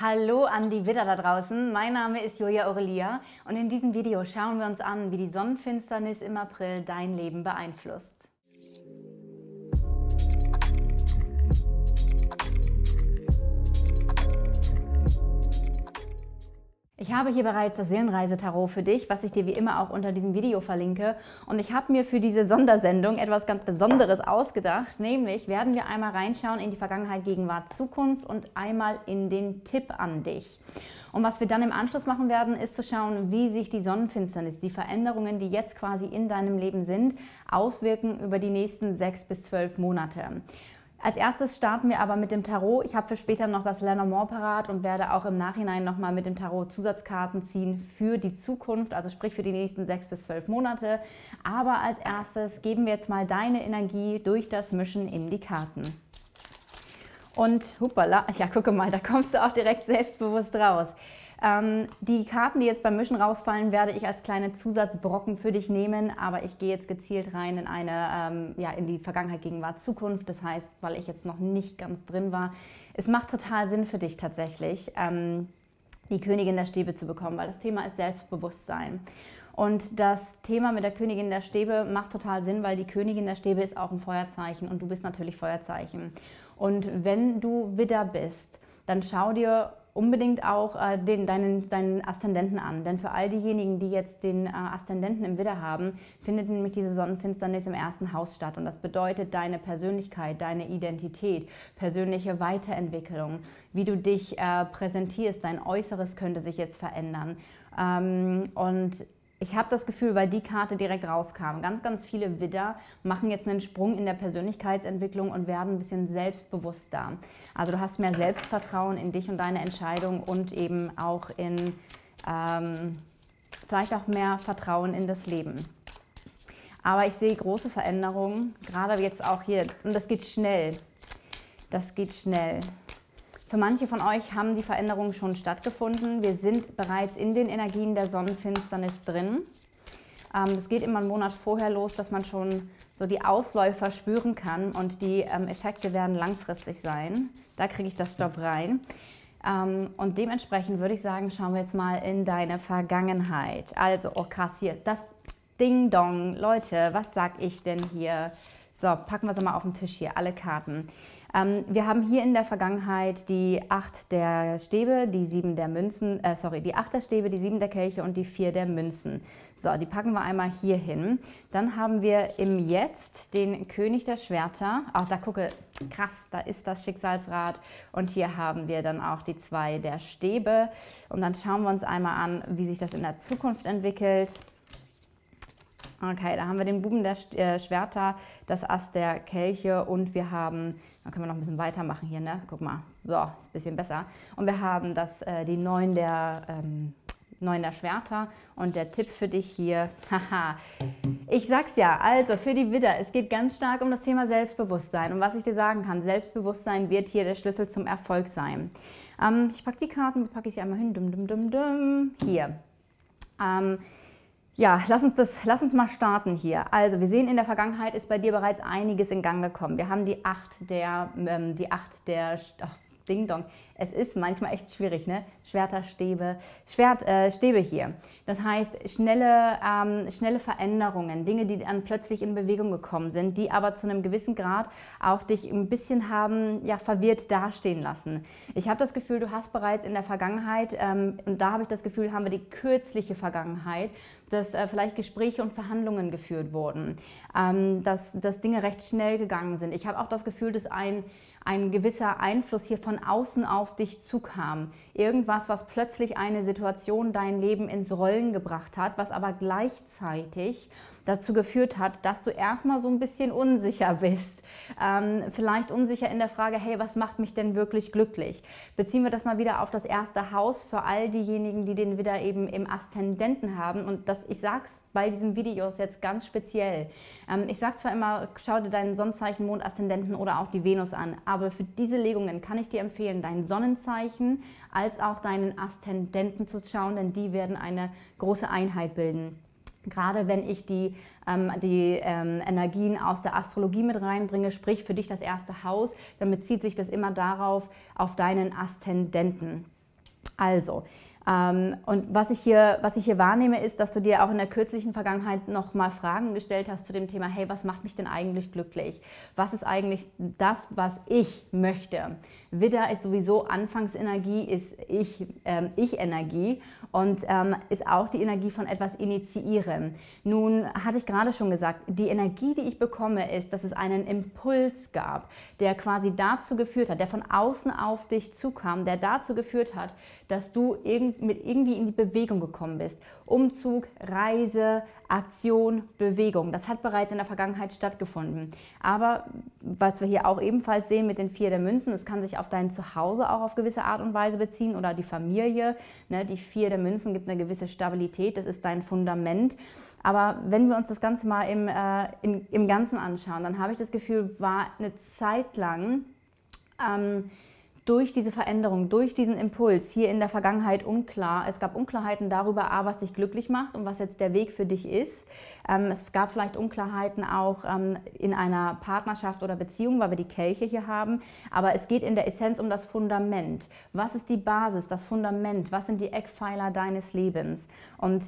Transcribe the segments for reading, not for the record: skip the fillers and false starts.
Hallo an die Widder da draußen, mein Name ist Julia Aurelia und in diesem Video schauen wir uns an, wie die Sonnenfinsternis im April dein Leben beeinflusst. Ich habe hier bereits das Seelenreise-Tarot für dich, was ich dir wie immer auch unter diesem Video verlinke. Und ich habe mir für diese Sondersendung etwas ganz Besonderes ausgedacht, nämlich werden wir einmal reinschauen in die Vergangenheit, Gegenwart, Zukunft und einmal in den Tipp an dich. Und was wir dann im Anschluss machen werden, ist zu schauen, wie sich die Sonnenfinsternis, die Veränderungen, die jetzt quasi in deinem Leben sind, auswirken über die nächsten 6 bis 12 Monate. Als erstes starten wir aber mit dem Tarot. Ich habe für später noch das Lenormand parat und werde auch im Nachhinein nochmal mit dem Tarot Zusatzkarten ziehen für die Zukunft, also sprich für die nächsten 6 bis 12 Monate. Aber als erstes geben wir jetzt mal deine Energie durch das Mischen in die Karten. Und hoppala, ja gucke mal, da kommst du auch direkt selbstbewusst raus. Die Karten, die jetzt beim Mischen rausfallen, werde ich als kleine Zusatzbrocken für dich nehmen, aber ich gehe jetzt gezielt rein in in die Vergangenheit, Gegenwart, Zukunft. Das heißt, weil ich jetzt noch nicht ganz drin war, es macht total Sinn für dich tatsächlich, die Königin der Stäbe zu bekommen, weil das Thema ist Selbstbewusstsein. Und das Thema mit der Königin der Stäbe macht total Sinn, weil die Königin der Stäbe ist auch ein Feuerzeichen und du bist natürlich Feuerzeichen. Und wenn du Widder bist, dann schau dir unbedingt auch deinen Aszendenten an. Denn für all diejenigen, die jetzt den Aszendenten im Widder haben, findet nämlich diese Sonnenfinsternis im ersten Haus statt. Und das bedeutet deine Persönlichkeit, deine Identität, persönliche Weiterentwicklung, wie du dich präsentierst, dein Äußeres könnte sich jetzt verändern. Und ich habe das Gefühl, weil die Karte direkt rauskam, ganz viele Widder machen jetzt einen Sprung in der Persönlichkeitsentwicklung und werden ein bisschen selbstbewusster. Also du hast mehr Selbstvertrauen in dich und deine Entscheidung und eben auch in vielleicht auch mehr Vertrauen in das Leben. Aber ich sehe große Veränderungen, gerade jetzt auch hier, und das geht schnell. Das geht schnell. Für manche von euch haben die Veränderungen schon stattgefunden. Wir sind bereits in den Energien der Sonnenfinsternis drin. Es geht immer einen Monat vorher los, dass man schon so die Ausläufer spüren kann und die Effekte werden langfristig sein. Da kriege ich das Stopp rein. Und dementsprechend würde ich sagen, schauen wir jetzt mal in deine Vergangenheit. Also, oh krass, hier, das Ding-Dong. Leute, was sag ich denn hier? So, packen wir es mal auf den Tisch hier, alle Karten. Wir haben hier in der Vergangenheit die 8 der Stäbe, die 7 der Münzen, die 8 der Stäbe, die 7 der Kelche und die 4 der Münzen. So, die packen wir einmal hier hin. Dann haben wir im Jetzt den König der Schwerter. Auch da gucke, krass, da ist das Schicksalsrad. Und hier haben wir dann auch die 2 der Stäbe. Und dann schauen wir uns einmal an, wie sich das in der Zukunft entwickelt. Okay, da haben wir den Buben der Schwerter, das Ass der Kelche und wir haben, da können wir noch ein bisschen weitermachen hier, ne? Guck mal, so, ist ein bisschen besser. Und wir haben die 9 der Schwerter und der Tipp für dich hier, haha, ich sag's ja, also für die Widder, es geht ganz stark um das Thema Selbstbewusstsein und was ich dir sagen kann, Selbstbewusstsein wird hier der Schlüssel zum Erfolg sein. Ich packe die Karten, packe ich sie einmal hin, hier. Ja, lass uns mal starten hier. Also wir sehen, in der Vergangenheit ist bei dir bereits einiges in Gang gekommen. Wir haben die 8 der Ding Dong. Es ist manchmal echt schwierig, ne? Schwerter, Stäbe, Stäbe hier. Das heißt, schnelle Veränderungen, Dinge, die dann plötzlich in Bewegung gekommen sind, die aber zu einem gewissen Grad auch dich ein bisschen haben, ja, verwirrt dastehen lassen. Ich habe das Gefühl, du hast bereits in der Vergangenheit, und da habe ich das Gefühl, haben wir die kürzliche Vergangenheit, dass vielleicht Gespräche und Verhandlungen geführt wurden, dass Dinge recht schnell gegangen sind. Ich habe auch das Gefühl, dass ein gewisser Einfluss hier von außen auf dich zukam. Irgendwas, was plötzlich eine Situation, dein Leben ins Rollen gebracht hat, was aber gleichzeitig dazu geführt hat, dass du erstmal so ein bisschen unsicher bist. Vielleicht unsicher in der Frage, hey, was macht mich denn wirklich glücklich? Beziehen wir das mal wieder auf das erste Haus für all diejenigen, die den Widder eben im Aszendenten haben. Und ich sag's bei diesen Videos jetzt ganz speziell. Ich sage zwar immer, schau dir deinen Sonnenzeichen, Mond, Aszendenten oder auch die Venus an, aber für diese Legungen kann ich dir empfehlen, dein Sonnenzeichen als auch deinen Aszendenten zu schauen, denn die werden eine große Einheit bilden. Gerade wenn ich die Energien aus der Astrologie mit reinbringe, sprich für dich das erste Haus, dann bezieht sich das immer darauf, auf deinen Aszendenten. Also, und was ich hier wahrnehme, ist, dass du dir auch in der kürzlichen Vergangenheit noch mal Fragen gestellt hast zu dem Thema, hey, was macht mich denn eigentlich glücklich? Was ist eigentlich das, was ich möchte? Widder ist sowieso Anfangsenergie, ist Ich-Energie und ist auch die Energie von etwas initiieren. Nun hatte ich gerade schon gesagt, die Energie, die ich bekomme, ist, dass es einen Impuls gab, der quasi dazu geführt hat, der von außen auf dich zukam, der dazu geführt hat, dass du irgendwie in die Bewegung gekommen bist. Umzug, Reise, Aktion, Bewegung. Das hat bereits in der Vergangenheit stattgefunden. Aber was wir hier auch ebenfalls sehen mit den 4 der Münzen, es kann sich auf dein Zuhause auch auf gewisse Art und Weise beziehen oder die Familie. Ne, die 4 der Münzen gibt eine gewisse Stabilität, das ist dein Fundament. Aber wenn wir uns das Ganze mal im Ganzen anschauen, dann habe ich das Gefühl, war eine Zeit lang durch diese Veränderung, durch diesen Impuls hier in der Vergangenheit unklar. Es gab Unklarheiten darüber, was dich glücklich macht und was jetzt der Weg für dich ist. Es gab vielleicht Unklarheiten auch in einer Partnerschaft oder Beziehung, weil wir die Kelche hier haben. Aber es geht in der Essenz um das Fundament. Was ist die Basis, das Fundament? Was sind die Eckpfeiler deines Lebens? Und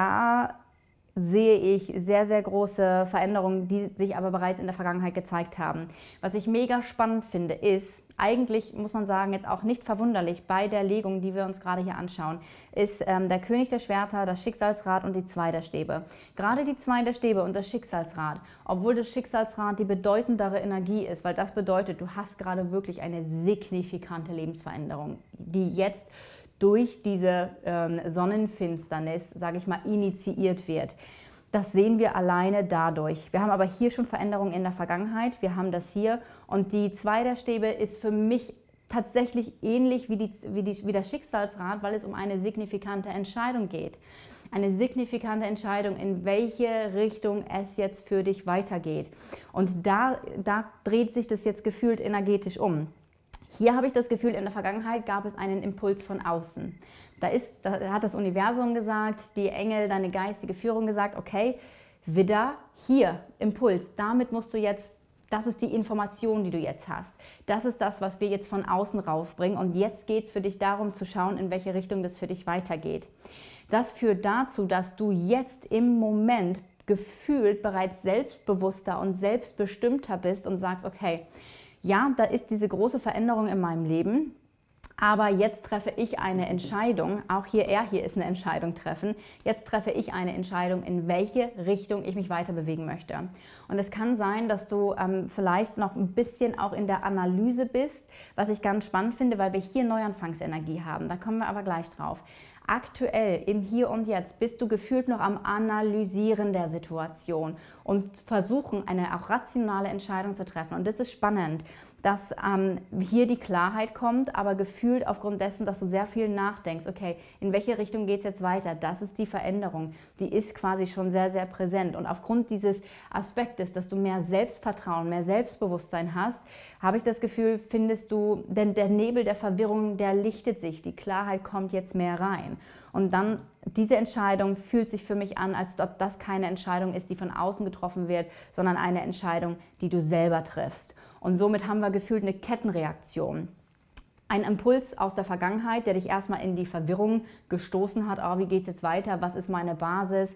da sehe ich sehr, sehr große Veränderungen, die sich aber bereits in der Vergangenheit gezeigt haben. Was ich mega spannend finde, ist, eigentlich muss man sagen, jetzt auch nicht verwunderlich bei der Legung, die wir uns gerade hier anschauen, ist der König der Schwerter, das Schicksalsrad und die 2 der Stäbe. Gerade die 2 der Stäbe und das Schicksalsrad, obwohl das Schicksalsrad die bedeutendere Energie ist, weil das bedeutet, du hast gerade wirklich eine signifikante Lebensveränderung, die jetzt durch diese Sonnenfinsternis, sage ich mal, initiiert wird. Das sehen wir alleine dadurch. Wir haben aber hier schon Veränderungen in der Vergangenheit, wir haben das hier und die 2 der Stäbe ist für mich tatsächlich ähnlich wie das Schicksalsrad, weil es um eine signifikante Entscheidung geht. Eine signifikante Entscheidung, in welche Richtung es jetzt für dich weitergeht. Und da dreht sich das jetzt gefühlt energetisch um. Hier habe ich das Gefühl, in der Vergangenheit gab es einen Impuls von außen. Da hat das Universum gesagt, die Engel, deine geistige Führung gesagt, okay, Widder, hier, Impuls, damit musst du jetzt, das ist die Information, die du jetzt hast. Das ist das, was wir jetzt von außen raufbringen und jetzt geht es für dich darum zu schauen, in welche Richtung das für dich weitergeht. Das führt dazu, dass du jetzt im Moment gefühlt bereits selbstbewusster und selbstbestimmter bist und sagst, okay, ja, da ist diese große Veränderung in meinem Leben, aber jetzt treffe ich eine Entscheidung, auch hier ist eine Entscheidung treffen, jetzt treffe ich eine Entscheidung, in welche Richtung ich mich weiter bewegen möchte. Und es kann sein, dass du vielleicht noch ein bisschen auch in der Analyse bist, was ich ganz spannend finde, weil wir hier Neuanfangsenergie haben, da kommen wir aber gleich drauf. Aktuell, im Hier und Jetzt, bist du gefühlt noch am Analysieren der Situation und versuchen, eine auch rationale Entscheidung zu treffen. Und das ist spannend, dass hier die Klarheit kommt, aber gefühlt aufgrund dessen, dass du sehr viel nachdenkst, okay, in welche Richtung geht es jetzt weiter? Das ist die Veränderung, die ist quasi schon sehr, sehr präsent. Und aufgrund dieses Aspektes, dass du mehr Selbstvertrauen, mehr Selbstbewusstsein hast, habe ich das Gefühl, findest du, denn der Nebel der Verwirrung, der lichtet sich, die Klarheit kommt jetzt mehr rein. Und dann, diese Entscheidung fühlt sich für mich an, als ob das keine Entscheidung ist, die von außen getroffen wird, sondern eine Entscheidung, die du selber triffst. Und somit haben wir gefühlt eine Kettenreaktion. Ein Impuls aus der Vergangenheit, der dich erstmal in die Verwirrung gestoßen hat. Oh, wie geht es jetzt weiter? Was ist meine Basis?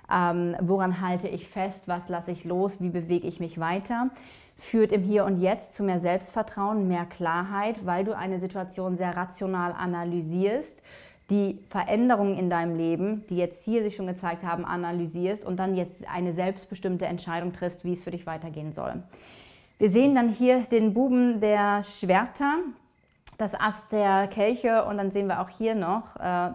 Woran halte ich fest? Was lasse ich los? Wie bewege ich mich weiter? Führt im Hier und Jetzt zu mehr Selbstvertrauen, mehr Klarheit, weil du eine Situation sehr rational analysierst, die Veränderungen in deinem Leben, die jetzt hier sich schon gezeigt haben, analysierst und dann jetzt eine selbstbestimmte Entscheidung triffst, wie es für dich weitergehen soll. Wir sehen dann hier den Buben der Schwerter, das Ass der Kelche und dann sehen wir auch hier noch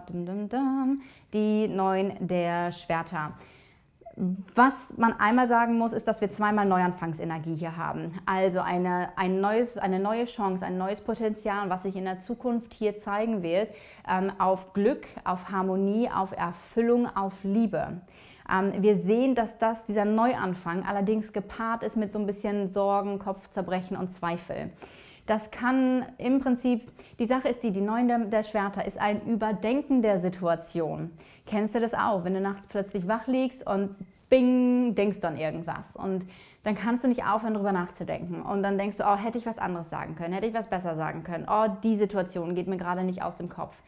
die 9 der Schwerter. Was man einmal sagen muss, ist, dass wir zweimal Neuanfangsenergie hier haben. Also eine neue Chance, ein neues Potenzial, was sich in der Zukunft hier zeigen wird, auf Glück, auf Harmonie, auf Erfüllung, auf Liebe. Wir sehen, dass dieser Neuanfang allerdings gepaart ist mit so ein bisschen Sorgen, Kopfzerbrechen und Zweifel. Das kann im Prinzip, die Sache ist die 9 der Schwerter ist ein Überdenken der Situation. Kennst du das auch, wenn du nachts plötzlich wach liegst und bing, denkst du an irgendwas und dann kannst du nicht aufhören, darüber nachzudenken und dann denkst du, oh, hätte ich was anderes sagen können, hätte ich was besser sagen können, oh, die Situation geht mir gerade nicht aus dem Kopf.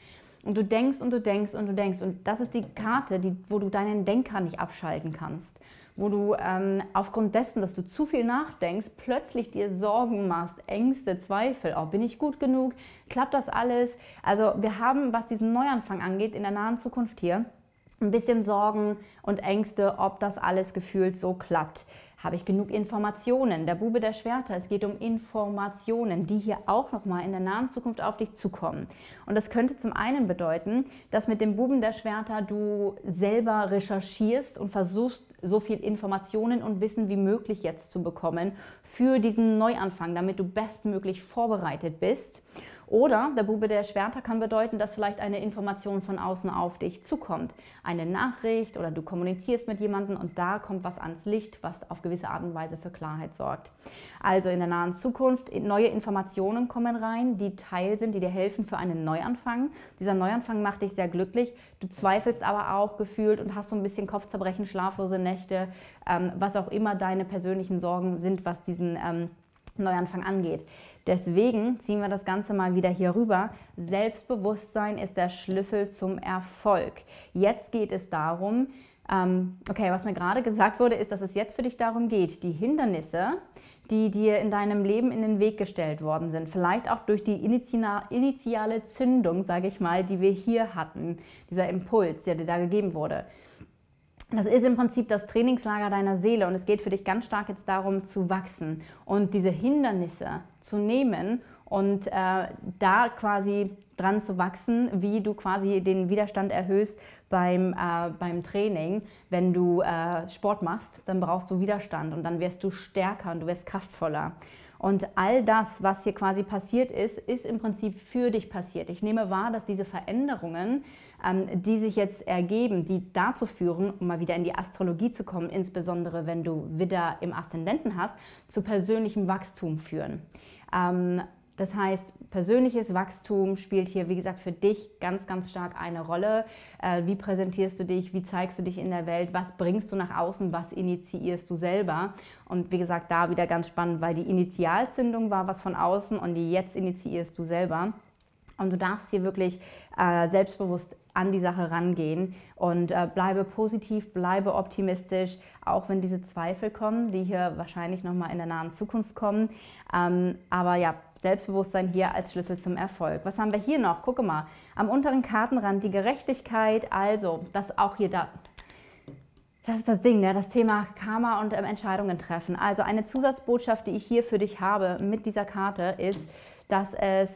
Und du denkst und du denkst und du denkst. Und das ist die Karte, wo du deinen Denker nicht abschalten kannst. Wo du aufgrund dessen, dass du zu viel nachdenkst, plötzlich dir Sorgen machst, Ängste, Zweifel. Oh, bin ich gut genug? Klappt das alles? Also wir haben, was diesen Neuanfang angeht, in der nahen Zukunft hier, ein bisschen Sorgen und Ängste, ob das alles gefühlt so klappt. Habe ich genug Informationen? Der Bube der Schwerter, es geht um Informationen, die hier auch nochmal in der nahen Zukunft auf dich zukommen. Und das könnte zum einen bedeuten, dass mit dem Buben der Schwerter du selber recherchierst und versuchst, so viel Informationen und Wissen wie möglich jetzt zu bekommen für diesen Neuanfang, damit du bestmöglich vorbereitet bist. Oder der Bube der Schwerter kann bedeuten, dass vielleicht eine Information von außen auf dich zukommt. Eine Nachricht oder du kommunizierst mit jemandem und da kommt was ans Licht, was auf gewisse Art und Weise für Klarheit sorgt. Also in der nahen Zukunft, neue Informationen kommen rein, die Teil sind, die dir helfen für einen Neuanfang. Dieser Neuanfang macht dich sehr glücklich. Du zweifelst aber auch gefühlt und hast so ein bisschen Kopfzerbrechen, schlaflose Nächte, was auch immer deine persönlichen Sorgen sind, was diesen Neuanfang angeht. Deswegen ziehen wir das Ganze mal wieder hier rüber. Selbstbewusstsein ist der Schlüssel zum Erfolg. Jetzt geht es darum, okay, was mir gerade gesagt wurde, ist, dass es jetzt für dich darum geht, die Hindernisse, die dir in deinem Leben in den Weg gestellt worden sind, vielleicht auch durch die initiale Zündung, sage ich mal, die wir hier hatten, dieser Impuls, der dir da gegeben wurde. Das ist im Prinzip das Trainingslager deiner Seele und es geht für dich ganz stark jetzt darum zu wachsen und diese Hindernisse zu nehmen und da quasi dran zu wachsen, wie du quasi den Widerstand erhöhst beim Training. Wenn du Sport machst, dann brauchst du Widerstand und dann wirst du stärker und du wirst kraftvoller. Und all das, was hier quasi passiert ist, ist im Prinzip für dich passiert. Ich nehme wahr, dass diese Veränderungen, die sich jetzt ergeben, die dazu führen, um mal wieder in die Astrologie zu kommen, insbesondere wenn du Widder im Aszendenten hast, zu persönlichem Wachstum führen. Das heißt, persönliches Wachstum spielt hier, wie gesagt, für dich ganz, ganz stark eine Rolle. Wie präsentierst du dich? Wie zeigst du dich in der Welt? Was bringst du nach außen? Was initiierst du selber? Und wie gesagt, da wieder ganz spannend, weil die Initialzündung war was von außen und jetzt initiierst du selber. Und du darfst hier wirklich selbstbewusst an die Sache rangehen und bleibe positiv, bleibe optimistisch, auch wenn diese Zweifel kommen, die hier wahrscheinlich nochmal in der nahen Zukunft kommen. Aber ja, Selbstbewusstsein hier als Schlüssel zum Erfolg. Was haben wir hier noch? Gucke mal, am unteren Kartenrand die Gerechtigkeit, also das auch hier da. Das ist das Ding, ne? Das Thema Karma und Entscheidungen treffen. Also eine Zusatzbotschaft, die ich hier für dich habe mit dieser Karte, ist, dass es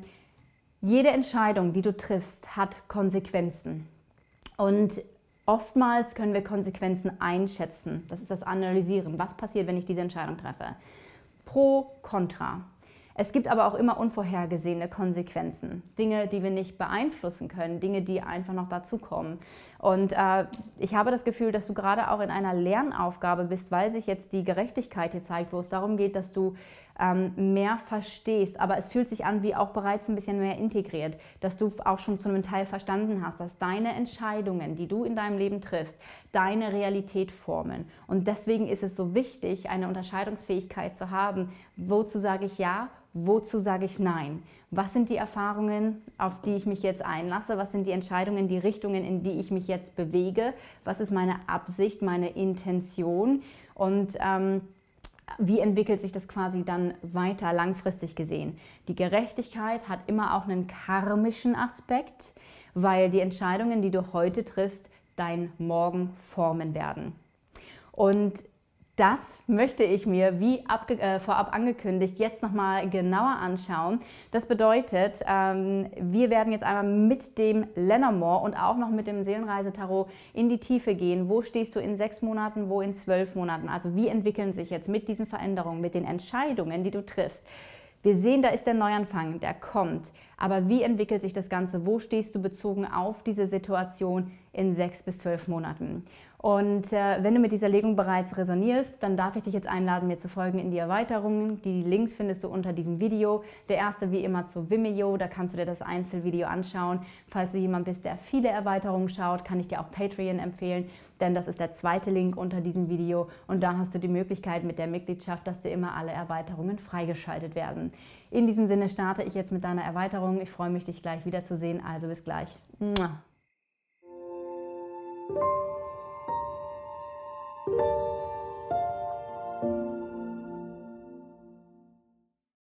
jede Entscheidung, die du triffst, hat Konsequenzen. Und oftmals können wir Konsequenzen einschätzen. Das ist das Analysieren. Was passiert, wenn ich diese Entscheidung treffe? Pro, contra. Es gibt aber auch immer unvorhergesehene Konsequenzen. Dinge, die wir nicht beeinflussen können, Dinge, die einfach noch dazukommen. Und ich habe das Gefühl, dass du gerade auch in einer Lernaufgabe bist, weil sich jetzt die Gerechtigkeit hier zeigt, wo es darum geht, dass du mehr verstehst, aber es fühlt sich an wie auch bereits ein bisschen mehr integriert, dass du auch schon zu einem Teil verstanden hast, dass deine Entscheidungen, die du in deinem Leben triffst, deine Realität formen. Und deswegen ist es so wichtig, eine Unterscheidungsfähigkeit zu haben, wozu sage ich ja, wozu sage ich nein. Was sind die Erfahrungen, auf die ich mich jetzt einlasse? Was sind die Entscheidungen, die Richtungen, in die ich mich jetzt bewege? Was ist meine Absicht, meine Intention? Und wie entwickelt sich das quasi dann weiter langfristig gesehen? Die Gerechtigkeit hat immer auch einen karmischen Aspekt, weil die Entscheidungen, die du heute triffst, dein Morgen formen werden. Und das möchte ich mir, wie vorab angekündigt, jetzt nochmal genauer anschauen. Das bedeutet, wir werden jetzt einmal mit dem Lenormand und auch noch mit dem Seelenreise-Tarot in die Tiefe gehen. Wo stehst du in 6 Monaten, wo in 12 Monaten? Also wie entwickeln sich jetzt mit diesen Veränderungen, mit den Entscheidungen, die du triffst? Wir sehen, da ist der Neuanfang, der kommt. Aber wie entwickelt sich das Ganze? Wo stehst du bezogen auf diese Situation in 6 bis 12 Monaten? Und wenn du mit dieser Legung bereits resonierst, dann darf ich dich jetzt einladen, mir zu folgen in die Erweiterungen. Die Links findest du unter diesem Video. Der erste wie immer zu Vimeo, da kannst du dir das Einzelvideo anschauen. Falls du jemand bist, der viele Erweiterungen schaut, kann ich dir auch Patreon empfehlen, denn das ist der zweite Link unter diesem Video. Und da hast du die Möglichkeit mit der Mitgliedschaft, dass dir immer alle Erweiterungen freigeschaltet werden. In diesem Sinne starte ich jetzt mit deiner Erweiterung. Ich freue mich, dich gleich wiederzusehen. Also bis gleich. Mua.